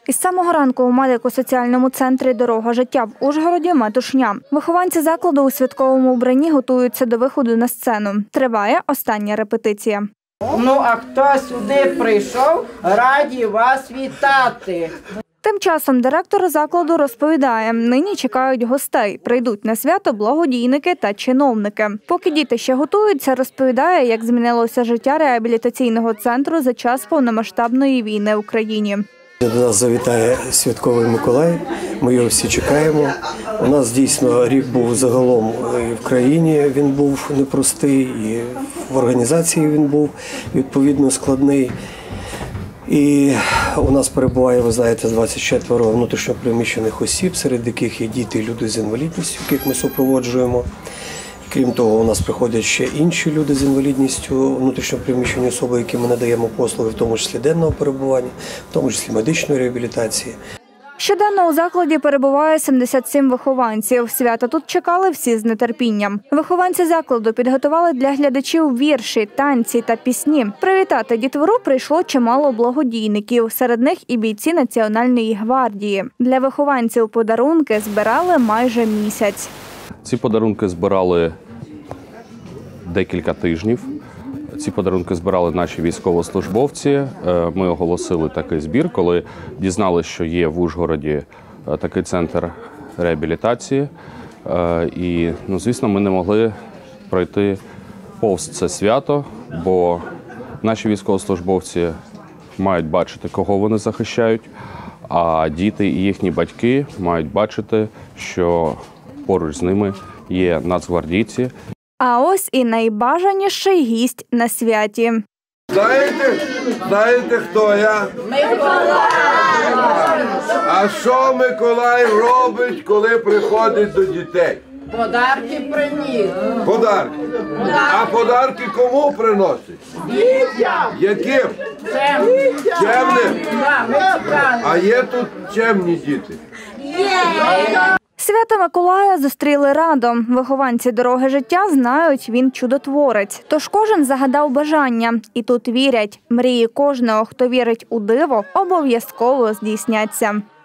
Із самого ранку у медико-соціальному центрі «Дорога життя» в Ужгороді метушня. Вихованці закладу у святковому вбранні готуються до виходу на сцену. Триває остання репетиція. Ну, а хто сюди прийшов, раді вас вітати. Тим часом директор закладу розповідає, нині чекають гостей. Прийдуть на свято благодійники та чиновники. Поки діти ще готуються, розповідає, як змінилося життя реабілітаційного центру за час повномасштабної війни в Україні. До нас завітає Святковий Миколай, ми його всі чекаємо. У нас дійсно рік був загалом і в країні, він був непростий, і в організації він був відповідно складний. І у нас перебуває, ви знаєте, 24 внутрішньопереміщених осіб, серед яких є діти і люди з інвалідністю, яких ми супроводжуємо. Крім того, у нас приходять ще інші люди з інвалідністю, внутрішньопереміщені особи, яким ми надаємо послуги, в тому числі денного перебування, в тому числі медичної реабілітації. Щоденно у закладі перебуває 77 вихованців. Свята тут чекали всі з нетерпінням. Вихованці закладу підготували для глядачів вірші, танці та пісні. Привітати дітвору прийшло чимало благодійників. Серед них і бійці Національної гвардії. Для вихованців подарунки збирали майже місяць. Ці подарунки збирали декілька тижнів. Ці подарунки збирали наші військовослужбовці. Ми оголосили такий збір, коли дізналися, що є в Ужгороді такий центр реабілітації. І, звісно, ми не могли пройти повз це свято, бо наші військовослужбовці мають бачити, кого вони захищають, а діти і їхні батьки мають бачити, що поруч з ними є нацгвардійці. А ось і найбажаніший гість на святі. Знаєте, хто я? Миколай! А що Миколай робить, коли приходить до дітей? Подарки приніс. Подарки. А подарки кому приносить? Дітям. Яким? Чемним? А є тут чемні діти? Свято Миколая зустріли радо. Вихованці «Дороги життя» знають, він чудотворець. Тож кожен загадав бажання. І тут вірять. Мрії кожного, хто вірить у диво, обов'язково здійсняться.